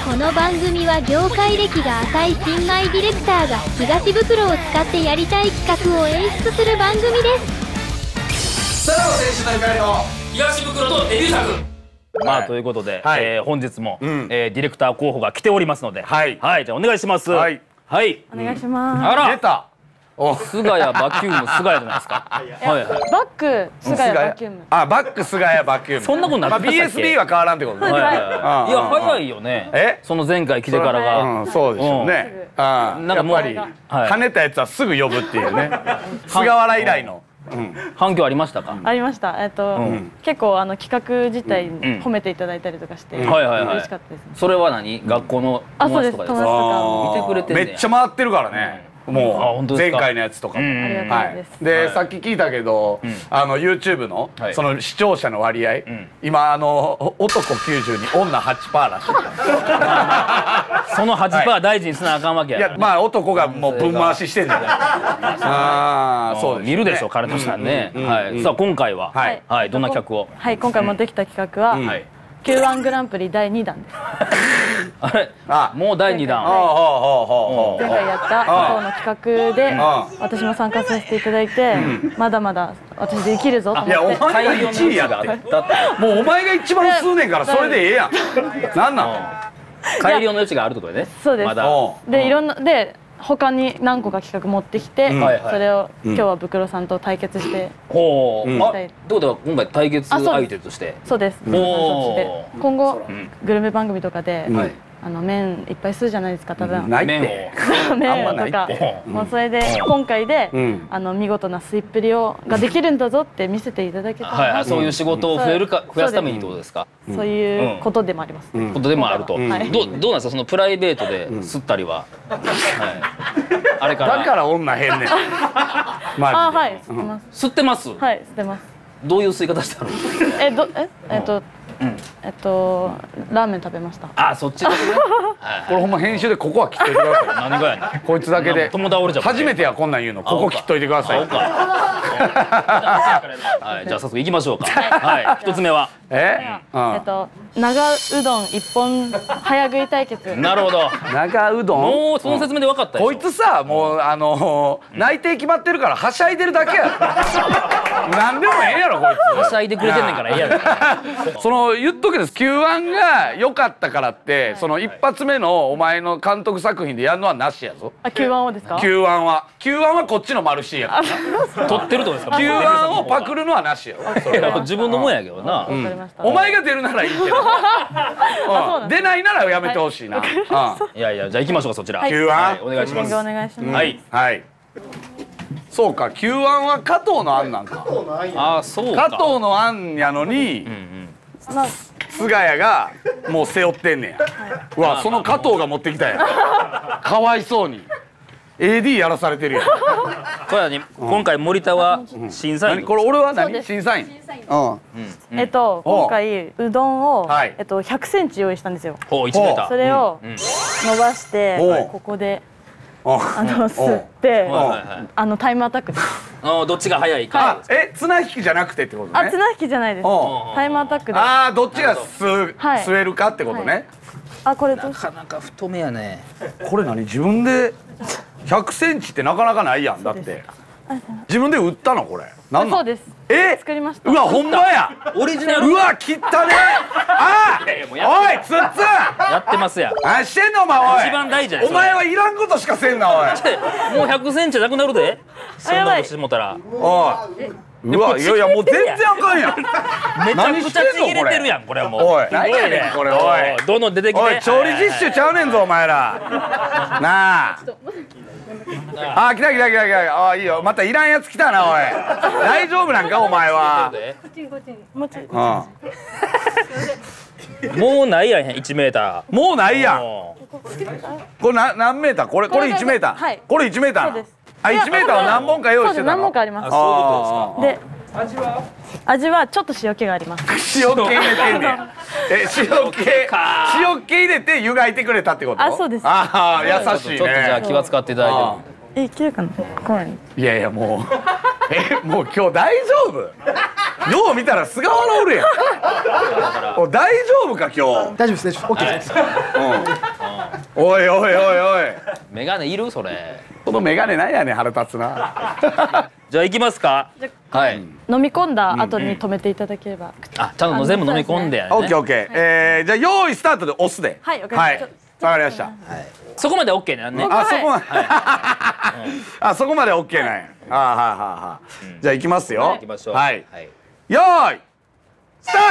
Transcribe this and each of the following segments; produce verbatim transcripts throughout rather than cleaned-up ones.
この番組は業界歴が浅い新米ディレクターが東袋を使ってやりたい企画を演出する番組です。 さらば青春の光の東袋とデビュー作。 まあということで、 はいえー、本日も、 うんえー、ディレクター候補が来ておりますので、 はい、 はい、じゃあお願いします。 はい、 はい、 お願いします。 あら、 出た。お、 菅谷バキューム菅谷じゃないですか。はいはい。 バック菅谷バキューム。 あ、バック菅谷バキューム。 そんなことなまあかったっけビーエスビー は変わらんってことね。 はいはいはい。いうんや早いよね。 え？ その前回来てからが。 うん、そうでしょうね。ああ、 なんかもうやっぱりはい跳ねたやつはすぐ呼ぶっていうね。菅原以来の。 反響ありましたか？ ありました。えっと結構あの企画自体褒めていただいたりとかして嬉しはいはいはい。 かったです。 それは何？学校の友達とかですか？見てくれてんねや。 めっちゃ回ってるからね。もう前回のやつとかも。 ありがたいです。 でさっき聞いたけど、あの YouTube のその視聴者の割合、今あの男きゅうじゅうに女 はちパーセント らしい。 その はちパーセント 大事にしなあかんわけや。 いやまあ男がもう分回ししてんじゃない。ああ、そうです。 見るでしょ彼としたらね。はい。さあ今回ははいどんな企画を？ はい、今回持ってきた企画は キューワン グランプリだいにだんです。 あれ、もうだいにだん。 前回やった方の企画で私も参加させていただいて、まだまだ私できるぞと思って。 いやお前がいちいやって。もうお前が一番吸うねんからそれでええやん。なんなん？ 改良の余地があるってことね。 そうです。でいろんなで他に何個か企画持ってきて、それを今日はブクロさんと対決して。 ほう。あ、どうだ今回対決相手として。 そうです。今後グルメ番組とかで。あの麺いっぱい吸うじゃないですか、多分。 ないって。 麺とか、もうそれで今回であの見事な吸いっぷりをができるんだぞって見せていただけたら。 はい、そういう仕事を増えるか増やすためにってことですか。 そういうことでもあります。 ことでもあると。どうどうなんですかそのプライベートで吸ったりは。あれから。 だから女変ねん。 あ、はい、吸ってます。 吸ってます。 はい、吸ってます。 どういう吸い方したの？ え、どええっと。えっとラーメン食べました。 あ、そっちですね。 これほんま編集でここは切っといてください。 何がやねん。 こいつだけで。 友倒れちゃう。 初めてやこんなん言うの。ここ切っといてください。 はい、じゃあ早速行きましょうか。はい、一つ目は。 え？えっと長うどん一本早食い対決。 なるほど。 長うどん。 もうその説明で分かったよ。 こいつさ、もうあの内定決まってるからはしゃいでるだけや。なんでもええやろこいつ。 はしゃいでくれてんねんからええやろ。 その言っとけです。キューワン が良かったからってその一発目のお前の監督作品でやるのはなしやぞ。 あ、キューワン をですか？ キューワン はキューワン はこっちのマルシーやから。 撮ってるとですか？ キューワン をパクるのはなしや。 自分のもんやけどな。 お前が出るならいいけど。出ないならやめてほしいな。いやいや、じゃあ行きましょうかそちら。 キューワンお願いします。 お願いします。 はいはい。そうか、キューワン は加藤の案なんか。 あ、そうか。 加藤の案やのに菅谷がもう背負ってんねや。うわ、その加藤が持ってきたやん。かわいそうに エーディー やらされてるやん。 これはね、今回森田は審査員。 これ俺は何？審査員。 えっと今回うどんをえっとひゃくセンチ用意したんですよ。 お、いちメーター。 それを伸ばしてここであの吸ってあのタイムアタックです。 あ、どっちが早いか。 え、綱引きじゃなくてってことね。 あ、綱引きじゃないです。タイムアタックで。 ああ、どっちが吸吸えるかってことね。 あ、これどうしなかなか太めやね。 これ何？自分でひゃくセンチってなかなかないやん。だって自分で売ったのこれ。なんそうです。 え？ 作りました。 うわ、ほんまや。 オリジナル。 うわ、切ったね。あ、おい、つっつん。 やってますや。 何してんのお前。おい。 一番大事や。 お前はいらんことしかせんなおい。 もうひゃくセンチなくなるで。そんなことしてもたら。 おい。うわ、いやいやもう全然あかんやん。 めちゃくちゃちぎれてるやんこれはもう。 おい。何やねんこれ。おい。 どんどん出てきて。 おい、調理実習ちゃうねんぞお前ら。なあ。あ、来た来た来た来た。あ、いいよ。またいらんやつ来たなおい。大丈夫なんかお前は。 もうないやんいちメーター。もうないやん。これな何メーター？これこれいちメーター。これいちメーター。あ、いちメーターは何本か用意してたの？ 何本かあります。そういうことですか。で、味は？味はちょっと塩気があります。 塩気入れてんねん。え、塩気塩気入れて湯がいてくれたってこと？ あ、そうです。 ああ、優しいね。 ちょっとじゃあ気は使っていただいて。 え、いけるかな？こう。 いやいやもうえもう今日大丈夫？よう見たら菅原おるやん。お大丈夫か今日？ 大丈夫です大丈夫です OK です。 うん。おいおいおいおい。 メガネいるそれ。 このメガネなんやねん腹立つな。 じゃあ行きますか。はい。 飲み込んだ後に止めていただければ。 あ、ちゃんと全部飲み込んでやね。 オッケーオッケー。えーじゃあ用意スタートで押すで。 はいわかりました。 わかりました。 そこまで OK なんね。 あそこまで。あそこまで OK なんや。あはいはいはい。じゃあ行きますよ。 行きましょう。 はい。 はい。 用意スター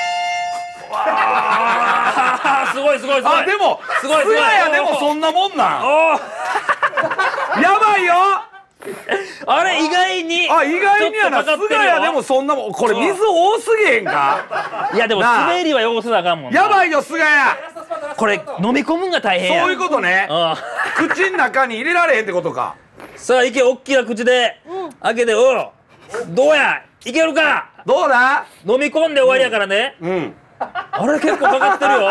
あーすごいすごいすト。 ごい。 あでもすごいすごい。 菅谷でもそんなもんなん。 おーやばいよ。 あれ意外に。 あ意外にやな。菅ちょっとかかってるよ谷でもそんなもん。これ水多すぎへんか。 いやでもなあ滑りはよこせなあかんもんな。 やばいよ菅谷。 これ飲み込むんが大変や。 そういうことね。 うん。 口の中に入れられへんってことか。 さあいけ、大きな口で開けて、おうどうや、いけるか。 どうだ。 飲み込んで終わりやからね。 うんあれ結構かかってるよ。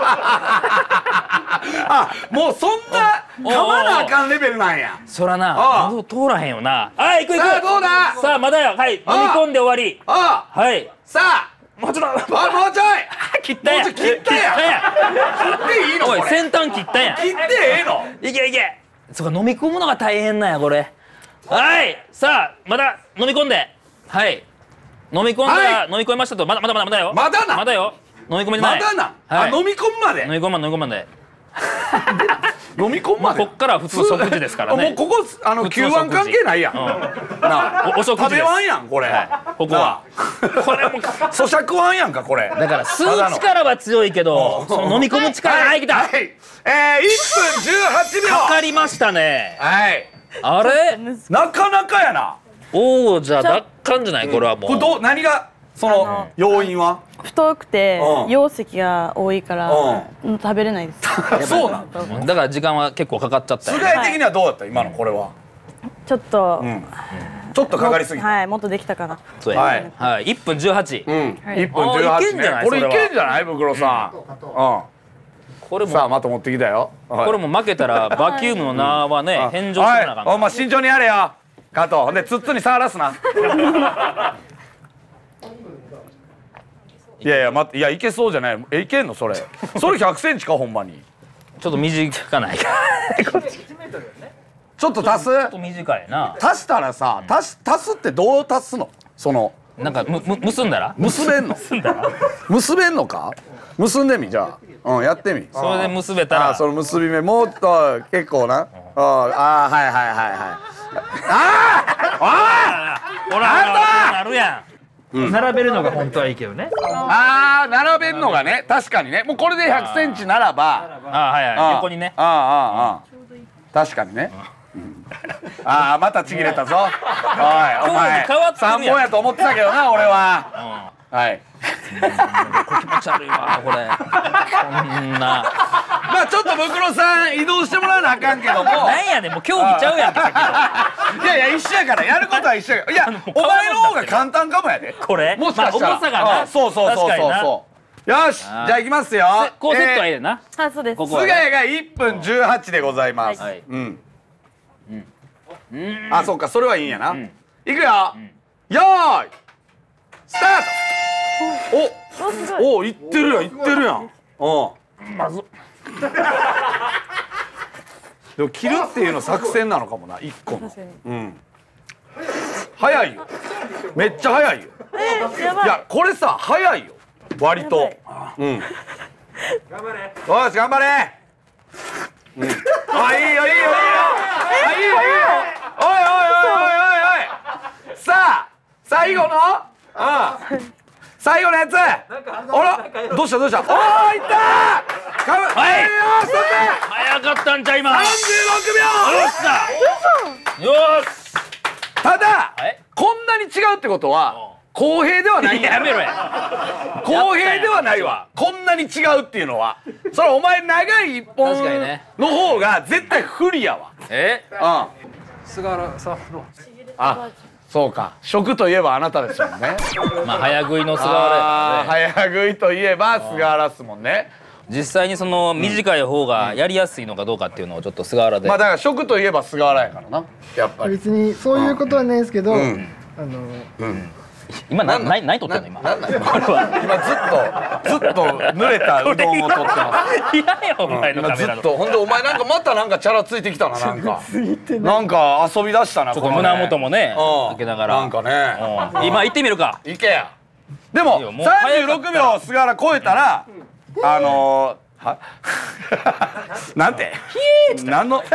あもうそんな噛まなあかんレベルなんや。 そらな、 ああ喉通らへんよな。はい、行く行く。 さあどうだ。 さあまだよ。はい、飲みああ込んで終わり。 あはい。 さあもうちょっと。 あもうちょい切ったやん。 もうちょい切ったやん切ったや切っていいのん。おい、 これ。 先端切ったやん。 切ってええの。 いけいけ。そうか、飲み込むのが大変なんやこれ。はい。さあまだ飲み込んで。はい。飲み込んだら、 はい飲み込みましたと。まだまだまだまだよ。 まだなまだよ。飲み込めてない。 まだな。 はい。 あ飲み込むまで。 飲み込まん飲み込まんで。 飲み込むまあまで。 こっから普通食事ですからね。 もうここあの普通 Q の食事ワン関係ないやん。 うんなおお食事です食べワンやんこれ。 はいここはこれも咀嚼ワンやんかこれ。 だから吸う力は強いけど、その飲み込む力が入ってきた。 はい。えーいっぷんじゅうはちびょう。 かかりましたね。 はい。 あれなかなかやな。 王者奪還じゃないこれはもう。 これどう何がその要因は。 太くてうん容積が多いからうん食べれないです。 そうなん。 だから時間は結構かかっちゃったよ菅谷的にはどうだった今のこれは。 ちょっとちょっとかかりすぎた。 はいもっとできたかな。 そうやはいはいいっぷんじゅうはち。 うん。 はいいっぷんじゅうはちあいけんじゃなね。これいいそれはけんじゃない袋さん。うん。 これもさあまた持ってきたよ。 これも負けたらバキュームの名はね返上してなあかん。 はい。お前慎重にやれよ。加藤。ほんでつっつに触らすな。いやいや待っていやいけそうじゃないえいけんのそれそれひゃくセンチかほんまにちょっと短かないか。 ちょっと足すちょっと短いな。 足したらさ足し足すってどう足すのそのなんかむむ結んだら。 結べんの結べんのか結んでみじゃあうんやってみそれで結べたら。 あその結び目もっと結構なああはいはいはいはいああほらほらそうなるやん。 並べるのが本当はいいけどね。 ああ並べんのがね確かにねもうこれでひゃくセンチならばあはいはい横にね。 ああああ確かにねああまたちぎれたぞおいお前変わってるやんさんぼんやと思ってたけどな俺ははい気持ち悪いわこれ。こんな。 まあちょっとブクロさん移動してもらわなあかんけどもなんやねんもう競技ちゃうやんけさっきいやいや一緒やからやることは一緒やからいやお前の方が簡単かもやでこれもしかしたらまあ重さがなうんそうそうそう確かになそうそうよしじゃあいきますよのこうセットはいいねんな。 あそうです。 ここはね菅谷がいっぷんじゅうはちでございますはいうんあそうかそれはいいんやな、いくよ、よーいスタートおおいってるやんいってるやんうんまずでも切るっていうの作戦なのかもないっこの確かに。 うん早いよめっちゃ早いよえーやばい。 いやこれさ早いよ割とうん頑張れよし頑張れうんあいいよいいよいいよあいいよいいよおいおいおいおいおいおいさあ最後のうん最後のやつあらどうしたどうしたおーいったーかぶはいよーし取って早かったんちゃいまさんじす。 ゅうろくびょうよっしゃよーしただはいこんなに違うってことは公平ではないんややめろや。 公平ではないわこんなに違うっていうのはそれお前長い一本確かにねの方が絶対不利やわえうん菅原さんのあそうか食といえばあなたですもんねまあ早食いの菅原やあーからね。 早食いといえば菅原っすもんね実際にその短い方がやりやすいのかどうかっていうのをちょっと菅原で。 まあだから食といえば菅原やからなやっぱり。 別にそういうことはないですけど、あの今な何何取ってんの今。 なんなんこれは今ずっとずっと濡れたうどんを取ってます。 いやよお前の今カメラの。 ずっとほんでお前なんかまたなんかチャラついてきたななんかなんか遊び出したな。 ちょっと胸元もねうん開けながら。 なんかねうん今行ってみるか。 いけや。でもいいよもうさんじゅうろくびょう菅原超えたらあのーはなんて何の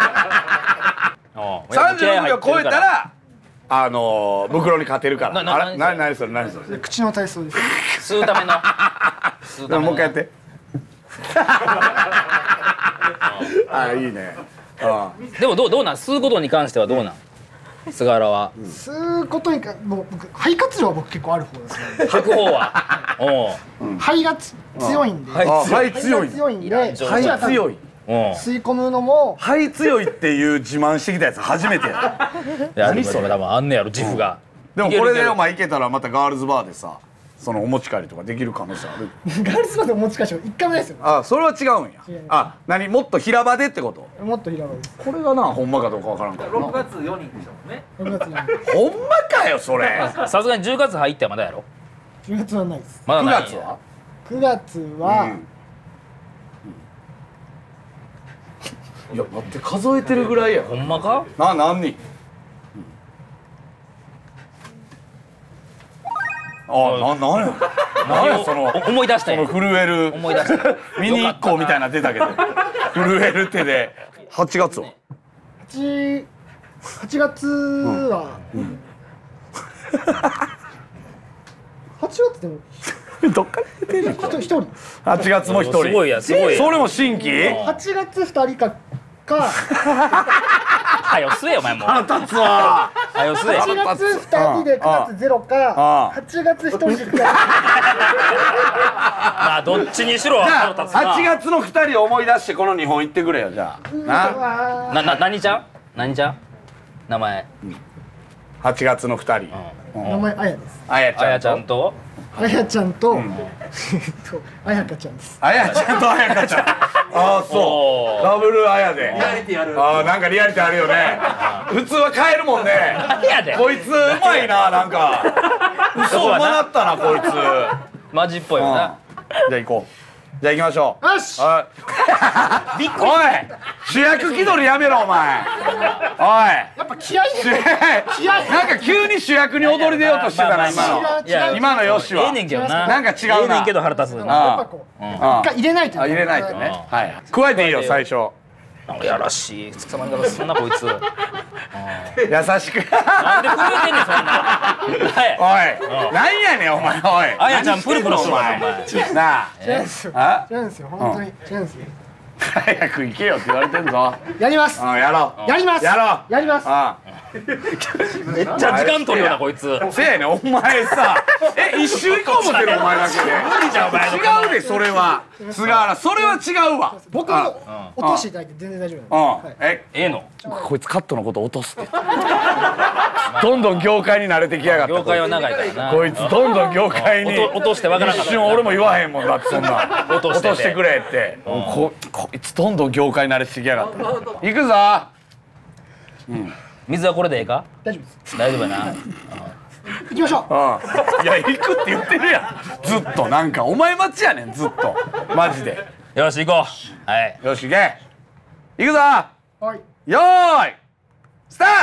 さんじゅうろくびょう超えたらあのー袋に勝てるから。 ななあれ何何それ何それ。 口の体操です。 吸うための。吸うためのもう一回やって。あいいね。 でもどうどうなん吸うことに関してはどうなん菅原は。 吸うことにかもう僕肺活量は僕結構ある方ですね。 吐く方は。おう肺がつ強いんで。 肺あ肺強い。 肺が強いんで。 肺強い。 おう吸い込むのも肺強いっていう自慢してきたやつ初めてや。 いや何それ多分あんねやろ自負が。 でもこれでおい前いけたらまたガールズバーでさそのお持ち帰りとかできる可能性ある。 ガールズバーでお持ち帰しは一回もないですよ。 あそれは違うんや。あ何もっと平場でってこと。 もっと平場です。 これがなほんまかどうかわからんからな。 ろくがつよにんでしたもんね。 ろくがつにほんまかよそれ。 さすがにじゅうがつ入ってはまだやろ。 じゅうがつはないです。 9 まだないんや月は。 くがつは、 うんいや待って数えてるぐらいや。 ほんまか。 な何人。あななんやなんやそのお思い出したんやその震える思い出したミニ一個みたいなの出たけど震える手ではちがつははち、はちがつは、はちがつでもどっから出てんのひと一人。 はちがつも一人すごいやすごいやそれも新規はちがつふたりかか、 はよ吸えよお前もう腹立つわはよ吸えはちがつふたりでくがつゼロか、 あはちがつひとりでくがまあどっちにしろじゃあ腹立つなはちがつのふたりを思い出してこのにほん行ってくれよじゃあつ。 なななな何ちゃん何ちゃん名前はちがつのふたり名前あやです。 あやちゃんとあやちゃんとあやちゃんと、えっとあやかちゃんです。 あやちゃんとあやかちゃんああそおーうダブルあやでリアリティある。 あーなんかリアリティあるよね普通は買えるもんねやでこいつうまいななんか嘘うまなったなこいつマジっぽいよなじゃあ行こうじゃあ行きましょうよし。 はいおい主役気取りやめろお前おやっぱ気合いいで。気合いなんか急に主役に踊り出ようとしてたな今の違う違う。 今のよしはええねんけどななんか違うなええねんけど腹立つやっなぱこう、 あ一回入れないと。 あ入れないとねはい加えていいよ最初やらしいつかまり方すんなこいつなんで優しく震えてんねんそんなはいおいなんやねんお前おいあやちゃんプルプルするわお前なあ違うんですよ。 あ違うんですよ。本当に違うんですよ。 早く行けよって言われてんぞやります。 うんやろうやります。 やろうやります。 あめっちゃ時間取るよなこいつせやねんお前さえ一周行こう思ってるお前だけで無理じゃんお前の違うでそれは菅原それは違うわ僕あも落としていただいて全然大丈夫うんなんで。はいえええのこいつカットのこと落とすってどんどん業界に慣れてきやがった業界は長いからなこいつどんどん業界に落と落としてわからなかった一瞬俺も言わへんもんだってそんな落としてて落としてくれってここいつどんどん業界に慣れてきやがった行くぞ水はこれでええか大丈夫です。 大丈夫やな行きましょう。 うんいや行くって言ってるやんずっとなんかお前待ちやねんずっとマジでよし行こうはいよし行け行くぞはい。 よーいスター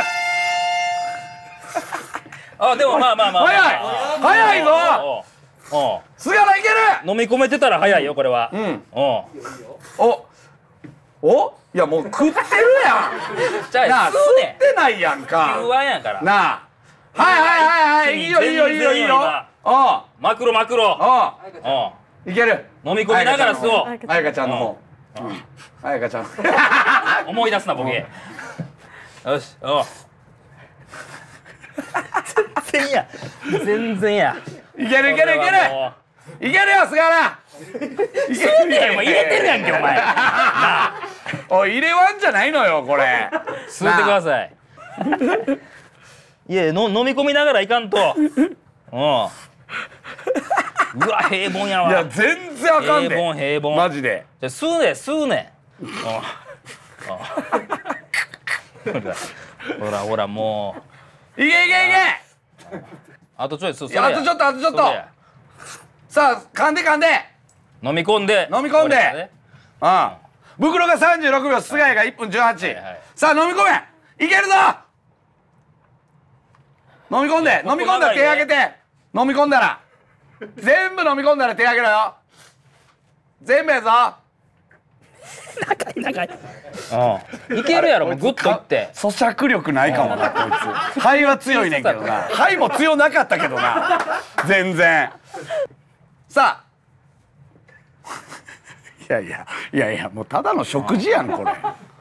あでもまあまあまあト早い早いぞおうおう菅原いける飲み込めてたら早いよこれはうんおうおおいやもう食ってるやんじゃなあ吸あ吸うねってないやんか不安やからなあはいはいはいはいいいよいいよいいよいいよおうマクロマクロおおういける飲み込みながら吸おうあやかちゃんの方あやかちゃん思い出すなボケよしおう全然や全然やいけるいけるいけるいけるよ菅原いけるねんお前入れてるやんけお前なあおい入れワンじゃないのよこれ吸ってくださいいやの飲み込みながらいかんとうんうわ平凡やわ。 いや全然あかんで。 平凡平凡。 マジで。 じゃ吸うね吸うね。ほらほらもいけいけいけ。 うあとちょい吸う。 いやあとちょっとあとちょっと。さあ噛んで噛んで。 飲み込んで。 飲み込んで。うん。袋がさんじゅうろくびょう、菅谷がいっぷんじゅうはち。さあ飲み込め。いけるぞ。飲み込んで飲み込んだら手上げて。飲み込んだら全部飲み込んだら手上げろよ。全部やぞ。 長い長い。いけるやろもうグッといって。 咀嚼力ないかもなこいつ。肺は強いねんけどな。肺も強なかったけどな。全然。さあ。いやいやいやいやもうただの食事やんこれ。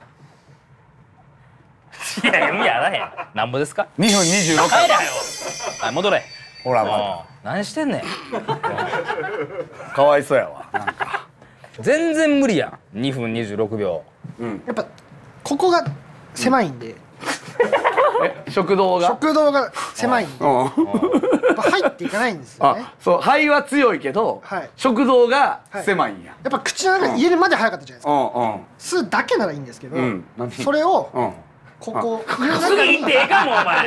いや意味あらへん。なんぼですか。 にふんにじゅうろく。 帰れよ。はい戻れ。 ほらもう何してんねん。 かわいそうやわ。なんか全然無理やん。にふんにじゅうろくびょう。 やっぱここが狭いんで、 食道が食道が狭いんでやっぱ入っていかないんですよね。 あそう肺は強いけど、 はい、 食道が狭いんや。 やっぱ口の中に入れるまで早かったじゃないですか。 うんうん吸うだけならいいんですけど、 うん、 それをうんここすぐ行ってええかもお前。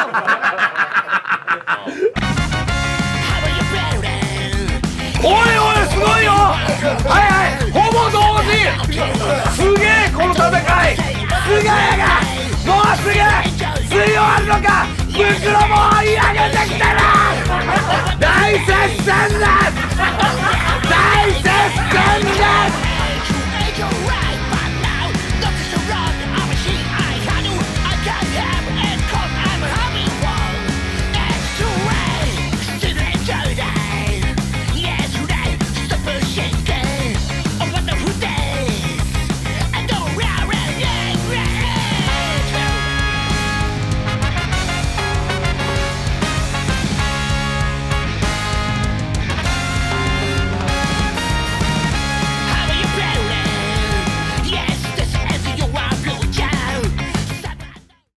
おいおいすごいよ。はいはいほぼ同時。すげえこの戦い。菅谷がもうすぐ吸い終わるのか。袋も追い上げてきたな。大接戦だ大接戦だ。